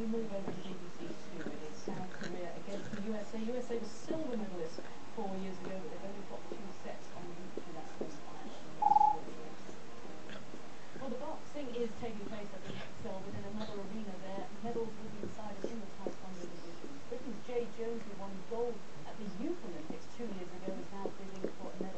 move over to BBC Two, it is South Korea against the USA. USA was silver medalists 4 years ago, but they've only got 2 sets en route to that semi-final. Well, the boxing is taking place at the Excel within another arena there. Medals will be decided in the Taekwondo divisions. Britain's Jay Jones, who won gold at the Youth Olympics 2 years ago, is now bidding for a medal